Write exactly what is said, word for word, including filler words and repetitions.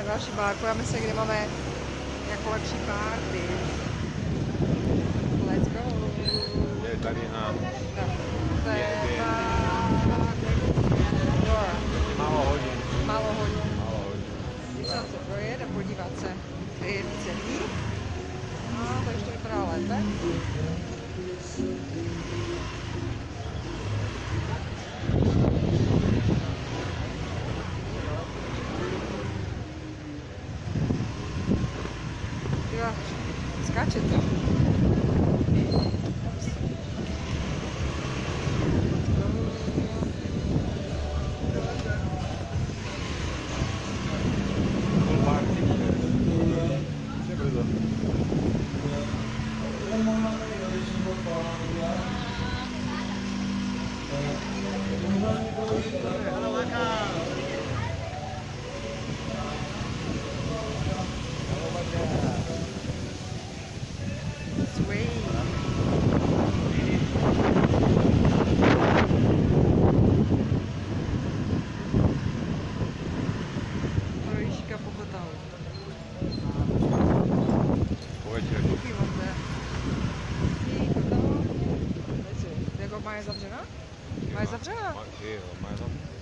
další bárkujeme se, kde máme jako lepší párty. Let's go. Je tady na... Tak, to je na... Málo hodin. Málo hodin. Málo hodin. Když tam se projet a podívat se, kde je celý. A to ještě vypadá lépe. Jo, skáče to. Má je zavřená? Má je zavřená? Má je zavřená.